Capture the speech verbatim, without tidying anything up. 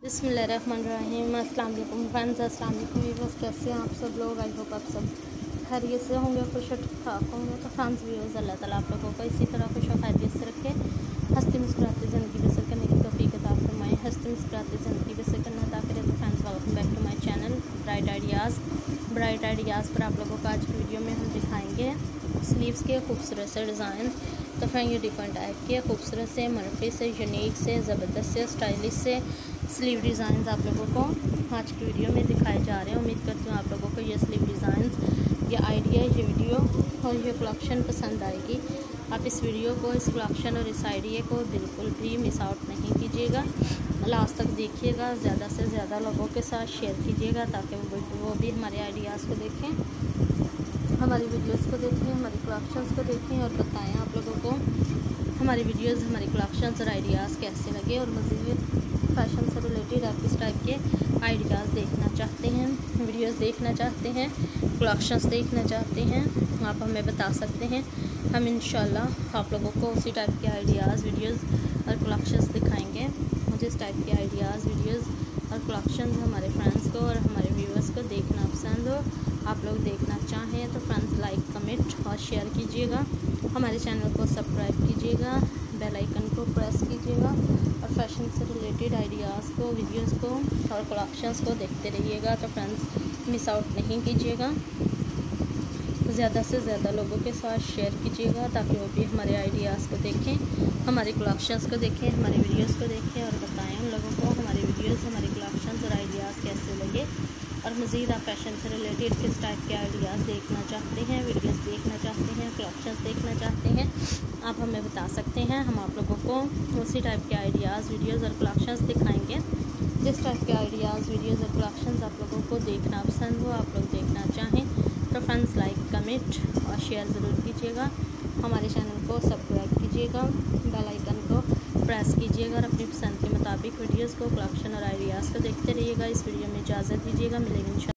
बिस्मिल्लाहिर्रहमानिर्रहीम। अस्सलाम वालेकुम फ्रेंड्स, अस्सलाम वालेकुम व्यूअर्स। कैसे हैं आप सब लोग? आई होप आप सब खैरियत से होंगे, खुश और ठीक ठाक होंगे। तो फ्रेंड्स व्यूअर्स, अल्लाह ताला आप लोगों को इसी तरह खुश और खैरियत से रखे, हंसती मुस्कुराती ज़िंदगी बसर करने की तौफीक अता फरमाए। हंसती मुस्कुराती ज़िंदगी बसर करना अता करे। तो friends welcome back to my channel bright ideas. Bright ideas पर आप लोगों को आज की वीडियो में हम दिखाएंगे स्लीव्स के खूबसूरत से डिज़ाइन। तो फ्रेंड ये डिफरेंट टाइप के खूबसूरत से, मनफी से, यूनिक से, ज़बरदस्त से, स्टाइलिश से स्लीव डिज़ाइन आप लोगों को आज की वीडियो में दिखाए जा रहे हैं। उम्मीद करती हूँ आप लोगों को ये स्लीव डिज़ाइन, ये आइडिया, ये वीडियो और ये कलेक्शन पसंद आएगी। आप इस वीडियो को, इस कलेक्शन और इस आइडिया को बिल्कुल भी मिस आउट नहीं कीजिएगा। लास्ट तक देखिएगा, ज़्यादा से ज़्यादा लोगों के साथ शेयर कीजिएगा ताकि वो वो भी हमारे आइडियाज़ को देखें, हमारी वीडियोस को देखें, हमारी कलेक्शंस को देखें और बताएं आप लोगों को हमारी वीडियोस, हमारी कलेक्शंस और आइडियाज़ कैसे लगे। और मज़ीद फैशन से रिलेटेड आप किस टाइप के आइडियाज़ देखना चाहते हैं, वीडियोस देखना चाहते हैं, कलेक्शंस देखना चाहते हैं, आप हमें बता सकते हैं। हम इंशाल्लाह आप लोगों को उसी टाइप के आइडियाज़, वीडियोस और कलेक्शंस दिखाएंगे। जिस टाइप के आइडियाज़, वीडियोस और कलेक्शंस हमारे फ्रेंड्स को और हमारे व्यूअर्स को देखना पसंद हो, आप लोग देखना चाहें तो फ्रेंड्स लाइक, कमेंट और शेयर कीजिएगा। हमारे चैनल को सब्सक्राइब कीजिएगा, बेल आइकन को प्रेस कीजिएगा और फैशन से रिलेटेड आइडियाज़ को, वीडियोस को और कलेक्शंस को देखते रहिएगा। तो फ्रेंड्स मिस आउट नहीं कीजिएगा, ज़्यादा से ज़्यादा लोगों के साथ शेयर कीजिएगा ताकि वो भी हमारे आइडियाज़ को देखें, हमारे कलेक्शंस को देखें, हमारे वीडियोस को देखें और बताएं उन लोगों को हमारी वीडियोस, हमारे कलेक्शंस और आइडियाज़ कैसे लगे। और मज़ीद आप फैशन से रिलेटेड किस टाइप के आइडियाज़ देखना चाहते हैं, वीडियोस देखना चाहते हैं, कलेक्शंस देखना चाहते हैं, आप हमें बता सकते हैं। हम आप लोगों को उसी टाइप के आइडियाज़, वीडियोस और कलेक्शंस दिखाएंगे। जिस टाइप के आइडियाज़, वीडियोस और कलेक्शंस आप लोगों को देखना पसंद हो, आप लोग देखना चाहें तो फ्रेंड्स लाइक, कमेंट और शेयर ज़रूर कीजिएगा। हमारे चैनल को सब्सक्राइब कीजिएगा, बेल आइकन को प्रेस कीजिएगा और अपनी पसंद के मुताबिक वीडियोस को, कलेक्शन और आइडियाज़ को देखते रहिएगा। इस वीडियो में इजाज़त दीजिएगा, मिलेंगे इंशाल्लाह।